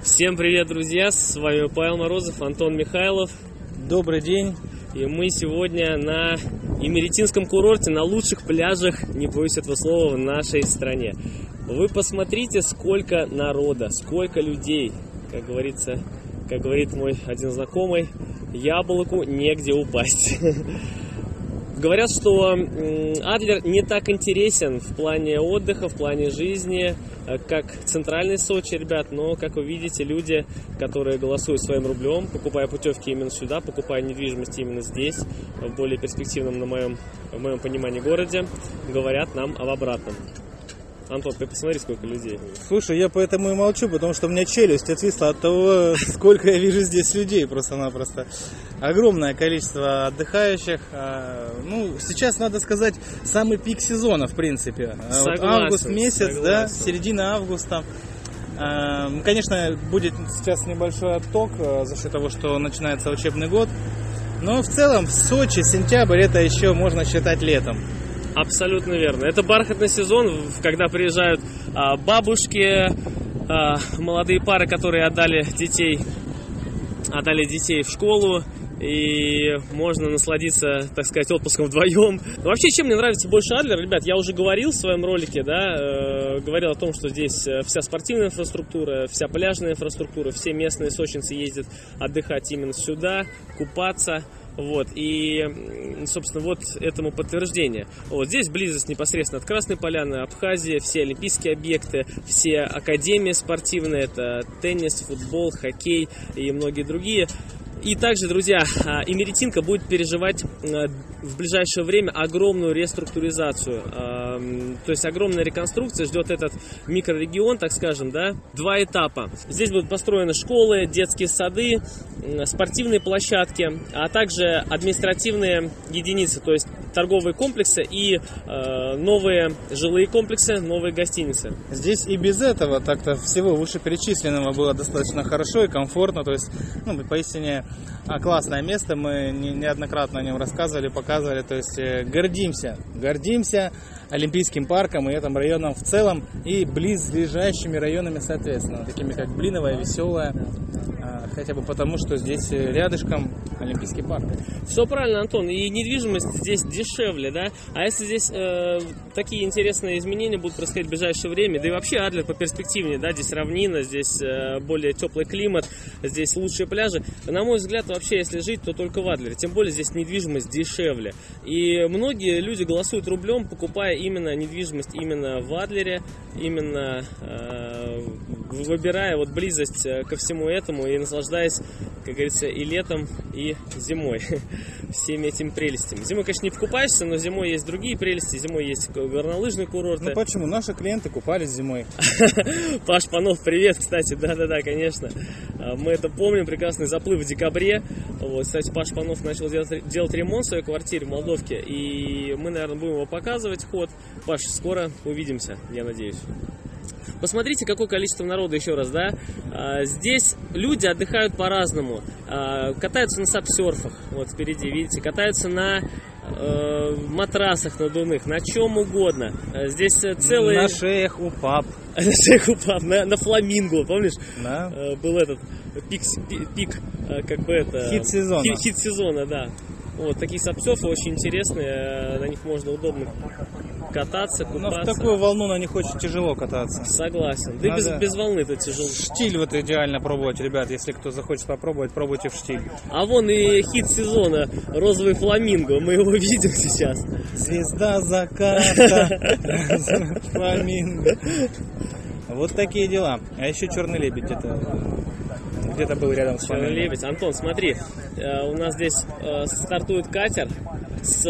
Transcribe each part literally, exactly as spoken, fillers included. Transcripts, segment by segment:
Всем привет, друзья! С вами Павел Морозов, Антон Михайлов. Добрый день! И мы сегодня на Имеретинском курорте, на лучших пляжах, не боюсь этого слова, в нашей стране. Вы посмотрите, сколько народа, сколько людей. Как говорится, как говорит мой один знакомый, яблоку негде упасть. Говорят, что Адлер не так интересен в плане отдыха, в плане жизни, как центральный Сочи, ребят. Но, как вы видите, люди, которые голосуют своим рублем, покупая путевки именно сюда, покупая недвижимость именно здесь, в более перспективном, на моем, в моем понимании, городе, говорят нам об обратном. Антон, ты посмотри, сколько людей. Слушай, я поэтому и молчу, потому что у меня челюсть отвисла от того, сколько я вижу здесь людей просто-напросто. Огромное количество отдыхающих. Ну, сейчас, надо сказать, самый пик сезона, в принципе. Согласен, вот август месяц, согласен. да, середина августа. Конечно, будет сейчас небольшой отток за счет того, что начинается учебный год. Но в целом в Сочи сентябрь это еще можно считать летом. Абсолютно верно. Это бархатный сезон, когда приезжают а, бабушки, а, молодые пары, которые отдали детей, отдали детей в школу, и можно насладиться, так сказать, отпуском вдвоем. Но вообще, чем мне нравится больше Адлер, ребят, я уже говорил в своем ролике, да, э, говорил о том, что здесь вся спортивная инфраструктура, вся пляжная инфраструктура, все местные сочинцы ездят отдыхать именно сюда, купаться. Вот, и, собственно, вот этому подтверждение. Вот здесь близость непосредственно от Красной Поляны, Абхазии, все олимпийские объекты, все академии спортивные, это теннис, футбол, хоккей и многие другие. И также, друзья, Имеретинка будет переживать в ближайшее время огромную реструктуризацию. То есть огромная реконструкция ждет этот микрорегион, так скажем, да, два этапа. Здесь будут построены школы, детские сады, спортивные площадки, а также административные единицы, то есть торговые комплексы и новые жилые комплексы, новые гостиницы. Здесь и без этого так-то всего вышеперечисленного было достаточно хорошо и комфортно, то есть, ну, поистине классное место, мы неоднократно о нем рассказывали, показывали, то есть гордимся, гордимся Олимпийским парком и этим районом в целом и близлежащими районами соответственно, такими как Блиновая, Веселая, хотя бы потому, что здесь рядышком Олимпийский парк. Все правильно, Антон, и недвижимость здесь дешевле, да, а если здесь э, такие интересные изменения будут происходить в ближайшее время, да и вообще Адлер по перспективнее, да, здесь равнина, здесь э, более теплый климат, здесь лучшие пляжи, на мой взгляд, вообще, если жить, то только в Адлере, тем более здесь недвижимость дешевле, и многие люди голосуют рублем, покупая именно недвижимость именно в Адлере, именно э, выбирая вот близость ко всему этому и наслаждаясь, как говорится, и летом, и зимой всеми этими прелестями. Зимой, конечно, не покупаешься, но зимой есть другие прелести, зимой есть горнолыжные курорты. Ну почему? Наши клиенты купались зимой. Паш Панов, привет, кстати, да-да-да, конечно. Мы это помним, прекрасный заплыв в декабре. Вот, кстати, Паш Панов начал делать, делать ремонт в своей квартире в Молдовке, и мы, наверное, будем его показывать, ход. Паш, скоро увидимся, я надеюсь. Посмотрите, какое количество народа, еще раз, да. Здесь люди отдыхают по-разному. Катаются на сапсерфах, вот впереди, видите, катаются на э, матрасах надувных, на чем угодно. Здесь целые... На шеях у пап. На шеях у пап, на, на фламинго, помнишь? Да. Был этот пик, пик как бы это... Хит сезона. Хит, хит сезона, да. Вот такие сапсерфы очень интересные, на них можно удобно кататься, купаться. Но в такую волну на них очень тяжело кататься. Согласен. Да и без, без волны это тяжело. Штиль вот идеально пробовать, ребят. Если кто захочет попробовать, пробуйте в штиль. А вон и хит сезона розовый фламинго. Мы его видим сейчас. Звезда заката. Фламинго. Вот такие дела. А еще черный лебедь где-то где-то был рядом с вами. Черный лебедь. Антон, смотри, у нас здесь стартует катер с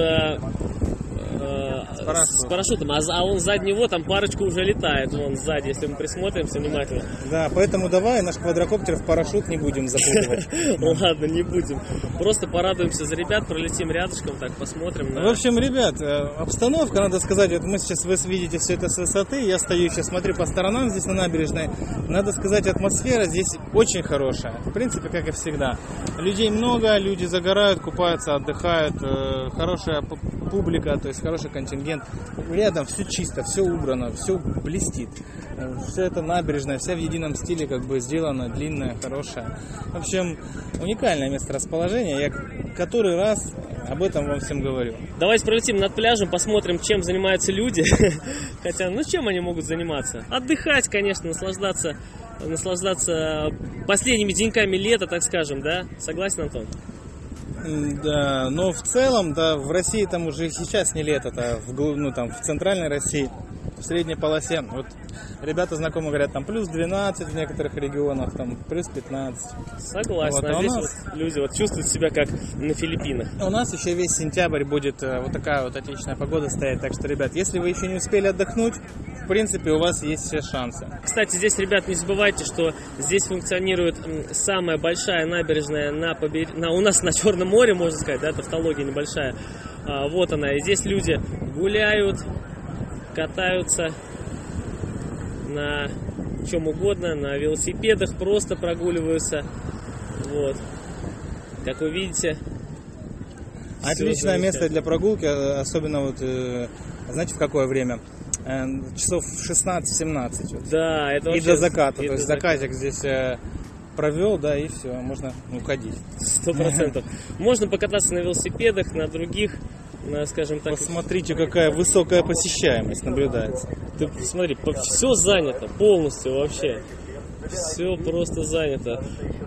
С парашютом. с парашютом, а, а он сзади него там парочку уже летает, вон сзади, если мы присмотримся внимательно. Да, поэтому давай наш квадрокоптер в парашют не будем запутывать. Ладно, не будем. Просто порадуемся за ребят, пролетим рядышком, так посмотрим. В общем, ребят, обстановка, надо сказать, вот мы сейчас, вы видите все это с высоты, я стою сейчас, смотрю по сторонам здесь на набережной, надо сказать, атмосфера здесь очень хорошая, в принципе, как и всегда. Людей много, люди загорают, купаются, отдыхают, хорошая публика, то есть хороший контингент. контингент. Рядом все чисто, все убрано, все блестит. Все это набережная, вся в едином стиле как бы сделана, длинная, хорошая. В общем, уникальное место расположения. Я который раз об этом вам всем говорю. Давайте пролетим над пляжем, посмотрим, чем занимаются люди. Хотя, ну чем они могут заниматься? Отдыхать, конечно, наслаждаться, наслаждаться последними деньками лета, так скажем, да? Согласен, Антон? Да, но в целом, да, в России там уже сейчас не лето-то, в, ну, там, в центральной России, в средней полосе. Вот ребята знакомые говорят, там плюс двенадцать в некоторых регионах, там плюс пятнадцать. Согласен, вот, а, а здесь нас... вот люди вот чувствуют себя как на Филиппинах. У нас еще весь сентябрь будет вот такая вот отличная погода стоять, так что, ребят, если вы еще не успели отдохнуть, в принципе, у вас есть все шансы. Кстати, здесь, ребят, не забывайте, что здесь функционирует самая большая набережная на побер... на... у нас на Черном море, можно сказать, да, тавтология небольшая. А, вот она, и здесь люди гуляют, катаются на чем угодно, на велосипедах, просто прогуливаются. Вот. Как вы видите. Отличное место для прогулки, особенно вот, знаете, в какое время? Часов шестнадцать-семнадцать. Вот. Да, это вообще... И до заката. И то до есть заката. Закатик здесь провел, да, и все, можно уходить. Сто процентов. Можно покататься на велосипедах, на других, на, скажем так... Посмотрите, какая высокая посещаемость наблюдается. Ты посмотри, все занято полностью вообще. Все просто занято.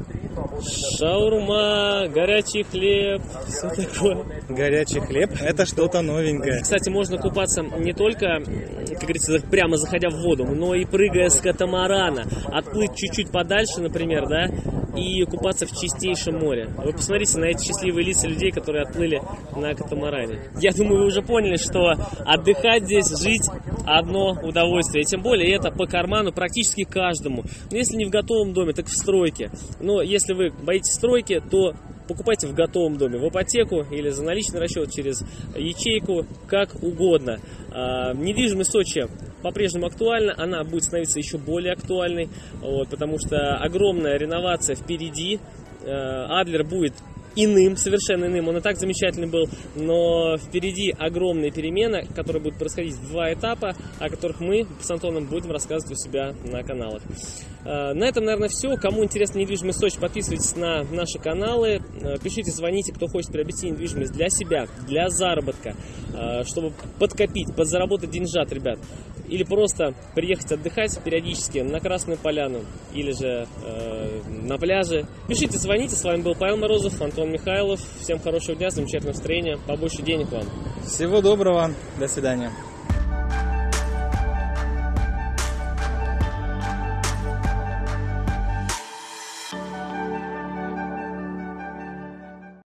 Шаурма, горячий хлеб, все такое. Горячий хлеб – это что-то новенькое. Кстати, можно купаться не только, как говорится, прямо заходя в воду, но и прыгая с катамарана, отплыть чуть-чуть подальше, например, да, и купаться в чистейшем море. Вы посмотрите на эти счастливые лица людей, которые отплыли на катамаране. Я думаю, вы уже поняли, что отдыхать здесь, жить – одно удовольствие. И тем более это по карману практически каждому. Но если не в готовом доме, так в стройке. Но если вы боитесь стройки, то покупайте в готовом доме, в ипотеку или за наличный расчет через ячейку, как угодно. А, недвижимость в Сочи по-прежнему актуальна, она будет становиться еще более актуальной, вот, потому что огромная реновация впереди. Адлер будет иным, совершенно иным, он и так замечательный был, но впереди огромные перемены, которые будут происходить в два этапа, о которых мы с Антоном будем рассказывать у себя на каналах. На этом, наверное, все. Кому интересна недвижимость Сочи, подписывайтесь на наши каналы, пишите, звоните, кто хочет приобрести недвижимость для себя, для заработка, чтобы подкопить, подзаработать деньжат, ребят. Или просто приехать отдыхать периодически на Красную Поляну или же э, на пляже. Пишите, звоните. С вами был Павел Морозов, Антон Михайлов. Всем хорошего дня, замечательного настроения, побольше денег вам. Всего доброго. До свидания.